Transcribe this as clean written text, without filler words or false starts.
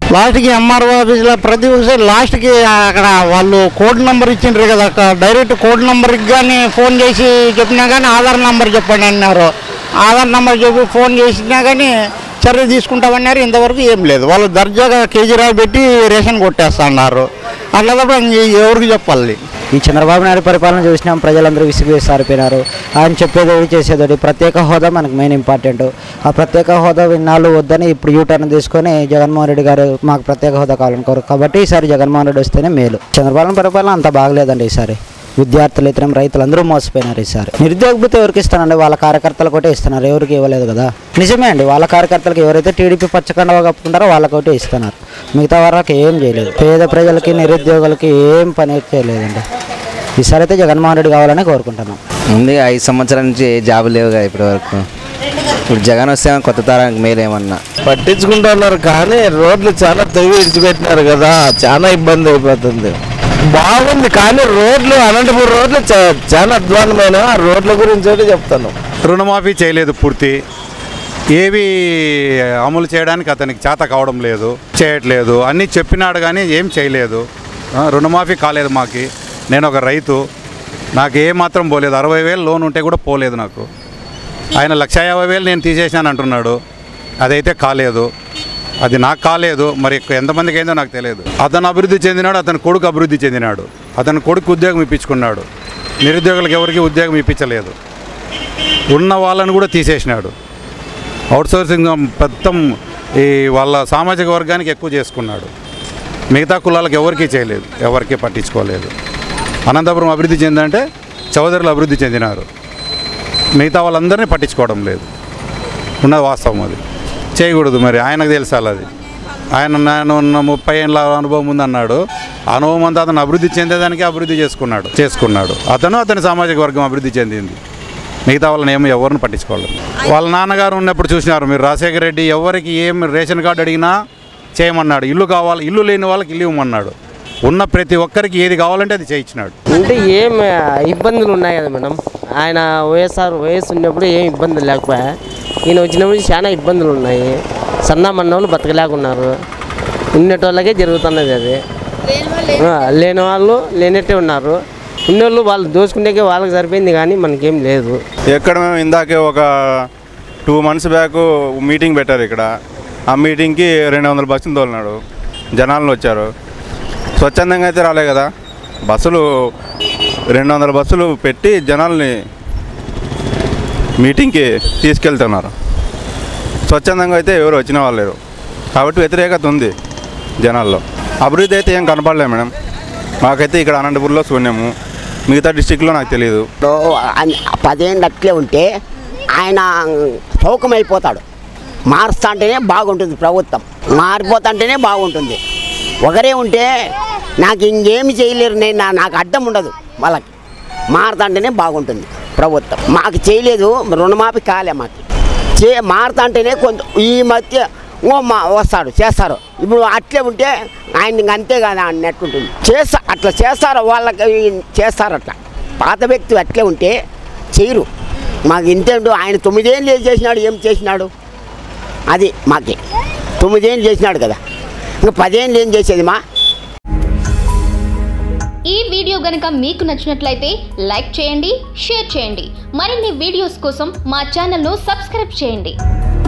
లాస్ట్కి ఎంఆర్ఓ ఆఫీస్లో ప్రతి ఒక్కసారి లాస్ట్కి అక్కడ వాళ్ళు కోడ్ నెంబర్ ఇచ్చిండ్రు కదా, అక్కడ డైరెక్ట్ కోడ్ నెంబర్కి కానీ ఫోన్ చేసి చెప్పినా కానీ ఆధార్ నెంబర్ చెప్పండి అన్నారు. ఆధార్ నెంబర్ చెప్పి ఫోన్ చేసినా కానీ చర్య తీసుకుంటామన్నారు. ఇంతవరకు ఏం లేదు. వాళ్ళు దర్జాగా కేజీరావు పెట్టి రేషన్ కొట్టేస్తా అన్నారు. అట్లా ఎవరికి చెప్పాలి? ఈ చంద్రబాబు నాయుడు పరిపాలన చూసినాం, ప్రజలందరూ విసిగి సారిపోయినారు. ఆయన చెప్పేది చేసేది ప్రత్యేక హోదా మనకు మెయిన్ ఇంపార్టెంట్. ఆ ప్రత్యేక హోదా విన్నాళ్ళు వద్దని ఇప్పుడు యూటర్న్ తీసుకొని జగన్మోహన్ రెడ్డి గారు మాకు ప్రత్యేక హోదా కావాలనుకోరు కాబట్టి ఈసారి జగన్మోహన్ రెడ్డి వస్తేనే మేలు. చంద్రబాబు పరిపాలన అంత బాగలేదండి. ఈసారి విద్యార్థులు ఇతరం రైతులందరూ మోసపోయినారు. ఈసారి నిరుద్యోగ భృతి ఎవరికి ఇస్తానండి? వాళ్ళ కార్యకర్తలు ఒకటే ఇస్తున్నారు, ఎవరికి ఇవ్వలేదు కదా. నిజమే అండి, వాళ్ళ కార్యకర్తలకు ఎవరైతే టీడీపీ పచ్చకండవ కప్పుకుంటారో వాళ్ళకొకటే ఇస్తున్నారు, మిగతా వారికి ఏం చేయలేదు. పేద ప్రజలకి నిరుద్యోగులకి ఏం పని చేయలేదండి. ఈసారి అయితే జగన్మోహన్ రెడ్డి కావాలని కోరుకుంటున్నాం. ముందు 5 సంవత్సరాల నుంచి జాబ్ లేవుగా ఇప్పటి వరకు. ఇప్పుడు జగన్ వస్తే కొత్త తరానికి మేలేమన్నా పట్టించుకుంటున్నారు కానీ రోడ్లు చాలా తవ్వి విడిచిపెట్టినారు కదా, చాలా ఇబ్బంది అయిపోతుంది. బాగుంది కానీ రోడ్లు అనంతపురం రోడ్లు చాలా అధ్వానమైన రోడ్ల గురించి చెప్తాను. రుణమాఫీ చేయలేదు, పూర్తి ఏవి అమలు చేయడానికి అతనికి చేత కావడం లేదు, చేయట్లేదు. అన్నీ చెప్పినాడు కానీ ఏం చేయలేదు. రుణమాఫీ కాలేదు మాకు. నేను ఒక రైతు, నాకు ఏమాత్రం పోలేదు. 60,000 లోన్ ఉంటే కూడా పోలేదు నాకు. ఆయన 150,000 నేను తీసేసాను అంటున్నాడు, అదైతే కాలేదు. అది నాకు కాలేదు, మరి ఎంతమందికి అయిందో నాకు తెలియదు. అతను అభివృద్ధి చెందినాడు, అతని కొడుకు అభివృద్ధి చెందినాడు. అతని కొడుకు ఉద్యోగం ఇప్పించుకున్నాడు. నిరుద్యోగులకు ఎవరికి ఉద్యోగం ఇప్పించలేదు. ఉన్న వాళ్ళని కూడా తీసేసినాడు. అవుట్సోర్సింగ్ మొత్తం ఈ వాళ్ళ సామాజిక వర్గానికి ఎక్కువ చేసుకున్నాడు. మిగతా కులాలకు ఎవరికీ చేయలేదు, ఎవరికీ పట్టించుకోలేదు. అనంతపురం అభివృద్ధి చెందంటే చౌదరులు అభివృద్ధి చెందినారు, మిగతా వాళ్ళందరినీ పట్టించుకోవడం లేదు. ఉన్నది వాస్తవం, అది చేయకూడదు. మరి ఆయనకు తెలుసాలి అది. ఆయన నేను 30 ఏళ్ళ అనుభవం ఉందన్నాడు. అనుభవం అంతా అతను అభివృద్ధి చెందేదానికి అభివృద్ధి చేసుకున్నాడు. అతని సామాజిక వర్గం అభివృద్ధి చెందింది, మిగతా వాళ్ళని ఏమో ఎవరిని పట్టించుకోవాలి. వాళ్ళ నాన్నగారు ఉన్నప్పుడు చూసినారు మీరు, రాజశేఖర రెడ్డి ఎవరికి ఏం రేషన్ కార్డు అడిగినా చేయమన్నాడు. ఇల్లు కావాలి, ఇల్లు లేని వాళ్ళకి ఇల్లు ఇవ్వమన్నాడు. ఉన్న ప్రతి ఒక్కరికి ఏది కావాలంటే అది చేయించినాడు. అంటే ఏం ఇబ్బందులు ఉన్నాయి కదా మేడం, ఆయన వయసు ఉన్నప్పుడు ఏం ఇబ్బందులు లేకపోయా, ఈయన వచ్చినప్పుడు చాలా ఇబ్బందులు ఉన్నాయి. సన్నమన్నోళ్ళు బతకలేకున్నారు, ఉన్నటోళ్ళకే జరుగుతున్నది అది. లేని వాళ్ళు లేనట్టే ఉన్నారు, ఉన్నోళ్ళు వాళ్ళు దోచుకుంటే వాళ్ళకి సరిపోయింది కానీ మనకేం లేదు. ఎక్కడ మేము ఇందాకే ఒక 2 months బ్యాక్ మీటింగ్ పెట్టారు ఇక్కడ. ఆ మీటింగ్కి 200 బస్సులు తోలినాడు, జనాలను వచ్చారు. స్వచ్ఛందంగా అయితే రాలే కదా, బస్సులు 200 బస్సులు పెట్టి జనాల్ని మీటింగ్కి తీసుకెళ్తున్నారు. స్వచ్ఛందంగా అయితే ఎవరు వచ్చిన వాళ్ళు లేరు కాబట్టి వ్యతిరేకత ఉంది జనాల్లో. అభివృద్ధి అయితే ఏం కనపడలేదు మేడం మాకైతే. ఇక్కడ అనంతపురంలో శూన్యము, మిగతా డిస్టిక్లో నాకు తెలియదు. 10 ఏళ్ళు అట్లే ఉంటే ఆయన శోకమైపోతాడు. మారుస్తా అంటేనే బాగుంటుంది ప్రభుత్వం, మారిపోతుంటేనే బాగుంటుంది. ఒకరే ఉంటే నాకు ఇంకేమి చేయలేరు, నాకు అడ్డం ఉండదు. వాళ్ళకి మారుతుంటేనే బాగుంటుంది ప్రభుత్వం. మాకు చేయలేదు, రుణమాఫీ కాలే మాకు. మారుతుంటేనే కొంత ఈ మధ్య వస్తాడు చేస్తారు. ఇప్పుడు అట్లే ఉంటే ఆయన అంతే కదా అన్నట్టుంటుంది. అట్లా చేస్తారు, వాళ్ళకి చేస్తారు. అట్లా పాత వ్యక్తి అట్లే ఉంటే చేయరు. మాకు ఇంతేంటో ఆయన 9 ఏళ్ళు ఏం చేసినాడు, ఏం చేసినాడు? అది మాకి 9 ఏళ్ళు చేసినాడు కదా, ఇంకా 10 ఏళ్ళు ఏం చేసేది మా. ఈ వీడియో గనుక మీకు నచ్చినట్లయితే లైక్ చేయండి, షేర్ చేయండి. మరిన్ని వీడియోస్ కోసం మా ఛానల్ను సబ్స్క్రైబ్ చేయండి.